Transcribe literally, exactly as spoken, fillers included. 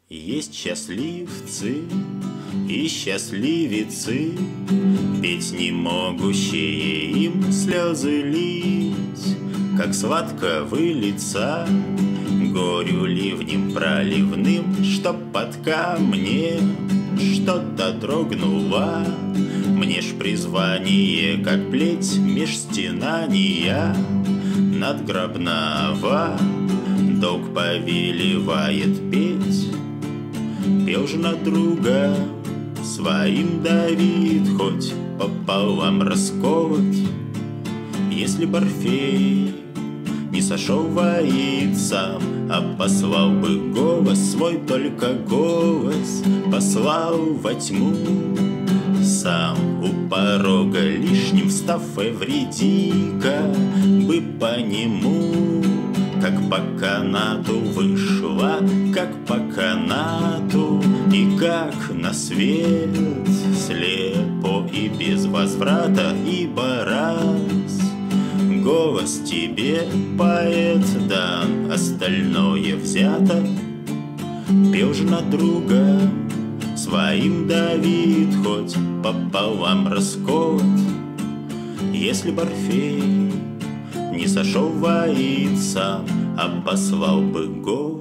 Есть счастливцы и счастливицы, петь не могущие им слезы лить, как сладко вылиться горю ливнем проливным, чтоб под камнем что-то дрогнуло. Мне ж призвание, как плеть меж стенания надгробного, долг повелевает петь. Пел ж на друга своим Давид, хоть пополам расколот. Если б Орфей не сошел воит сам, а послал бы голос свой, только голос послал во тьму. Сам у порога лишним встав, Эвридика бы по нему как по канату вышла, как по канату, и как на свет слепо и без возврата, ибо раз голос тебе, поэт, дан, остальное взято. Пел же на друга своим Давид, хоть пополам расколот. Если б Орфей не сошел воит сам, а послал бы голос